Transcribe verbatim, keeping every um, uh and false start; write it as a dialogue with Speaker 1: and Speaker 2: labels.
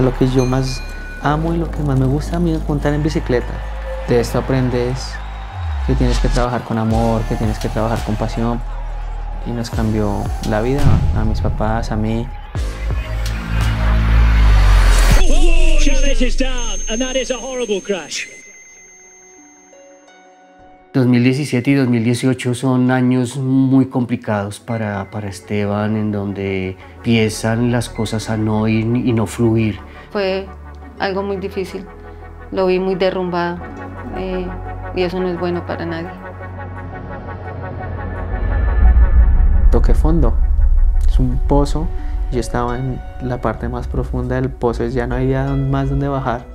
Speaker 1: sea, lo que yo más amo y lo que más me gusta a mí es montar en bicicleta. De esto aprendes que tienes que trabajar con amor, que tienes que trabajar con pasión. Y nos cambió la vida a mis papás, a mí.
Speaker 2: Chavez is down, and that is a horrible crash.
Speaker 3: dos mil diecisiete y dos mil dieciocho son años muy complicados para, para Esteban, en donde empiezan las cosas a no ir y no fluir.
Speaker 4: Fue algo muy difícil, lo vi muy derrumbado eh, y eso no es bueno para nadie.
Speaker 1: Toqué fondo, es un pozo, yo estaba en la parte más profunda del pozo, ya no había más donde bajar.